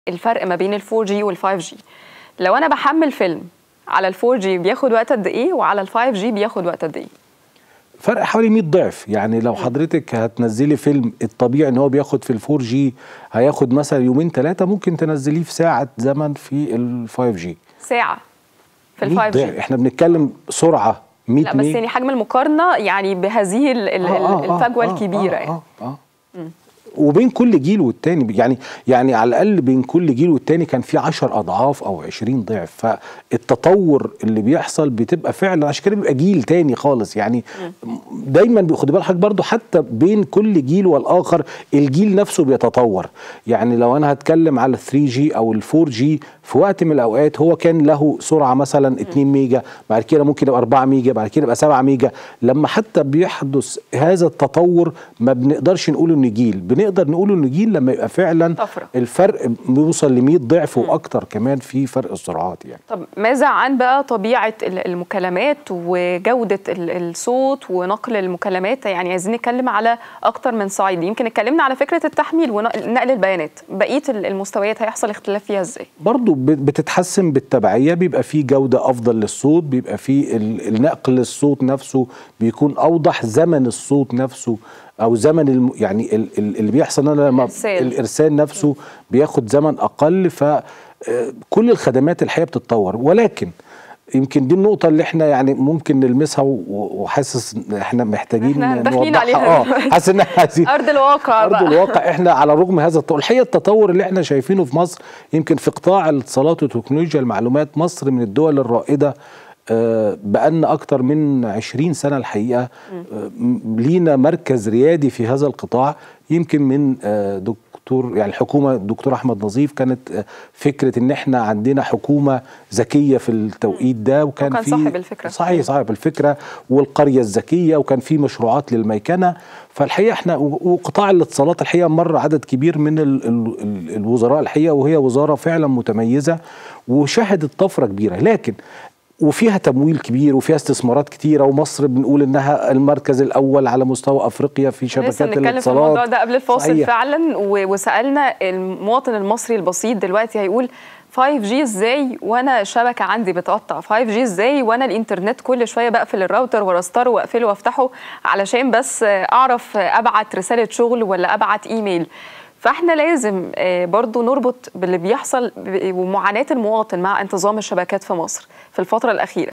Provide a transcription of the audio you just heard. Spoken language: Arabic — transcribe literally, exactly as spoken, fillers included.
الفرق ما بين الفور جي والفايف جي. لو انا بحمل فيلم على الفور جي بياخد وقت قد ايه وعلى الفايف جي بياخد وقت قد ايه؟ فرق حوالي مية ضعف. يعني لو حضرتك هتنزلي فيلم الطبيعي ان هو بياخد في الفور جي هياخد مثلا يومين ثلاثه، ممكن تنزليه في ساعه زمن في الفايف جي. ساعه في الفايف جي. احنا بنتكلم سرعه مية لا بس يعني حجم المقارنه يعني بهذه آه الفجوه آه الكبيره. آه آه آه آه. وبين كل جيل والتاني يعني يعني على الاقل بين كل جيل والتاني كان في عشر اضعاف او عشرين ضعف. فالتطور اللي بيحصل بتبقى فعلا عشان كده بيبقى جيل تاني خالص. يعني دايما خد بالك برضو حتى بين كل جيل والاخر الجيل نفسه بيتطور. يعني لو انا هتكلم على ثري جي او الفور جي في وقت من الاوقات هو كان له سرعه مثلا اتنين ميجا، بعد كده ممكن يبقى أربعة ميجا، بعد كده يبقى سبعة ميجا. لما حتى بيحدث هذا التطور ما بنقدرش نقول انه جيل، نقدر نقول انه جيل لما يبقى فعلا طفرة. الفرق بيوصل ل مية ضعف واكتر كمان في فرق السرعات. يعني طب ماذا عن بقى طبيعه المكالمات وجوده الصوت ونقل المكالمات؟ يعني عايزين نتكلم على اكتر من صعيد. يمكن اتكلمنا على فكره التحميل ونقل البيانات، بقيه المستويات هيحصل اختلاف فيها ازاي؟ برضو بتتحسن بالتبعيه، بيبقى في جوده افضل للصوت، بيبقى في النقل الصوت نفسه بيكون اوضح، زمن الصوت نفسه او زمن الم... يعني ال... ال... اللي بيحصل انا لما الارسال نفسه م. بياخد زمن اقل. فكل الخدمات الحقيقه بتتطور، ولكن يمكن دي النقطه اللي احنا يعني ممكن نلمسها وحاسس احنا محتاجين احنا داخلين عليها. اه حاسس ان احنا عايزين ارض الواقع ارض بقى. الواقع. احنا على الرغم هذا التطور الحقيقه التطور اللي احنا شايفينه في مصر، يمكن في قطاع الاتصالات وتكنولوجيا المعلومات مصر من الدول الرائده بقالنا أكتر من عشرين سنة الحقيقة. لينا مركز ريادي في هذا القطاع. يمكن من دكتور يعني الحكومة الدكتور أحمد نظيف كانت فكرة إن إحنا عندنا حكومة ذكية في التوقيت ده، وكان, وكان في صاحب الفكرة. صحيح صاحب الفكرة والقرية الذكية، وكان في مشروعات للميكنة. فالحقيقة إحنا وقطاع الاتصالات الحقيقة مر عدد كبير من ال ال الوزراء الحقيقة، وهي وزارة فعلا متميزة وشهدت طفرة كبيرة، لكن وفيها تمويل كبير وفيها استثمارات كتيره. ومصر بنقول انها المركز الاول على مستوى افريقيا في شبكات الاتصالات. نتكلم في الموضوع ده قبل الفاصل صحيح. فعلا وسالنا المواطن المصري البسيط دلوقتي هيقول فايف جي ازاي وانا الشبكه عندي بتقطع؟ فايف جي ازاي وانا الانترنت كل شويه بقفل الراوتر وارستره واقفله وافتحه علشان بس اعرف ابعت رساله شغل ولا ابعت ايميل؟ فاحنا لازم برضو نربط باللي بيحصل ومعاناة المواطن مع انتظام الشبكات في مصر في الفترة الأخيرة.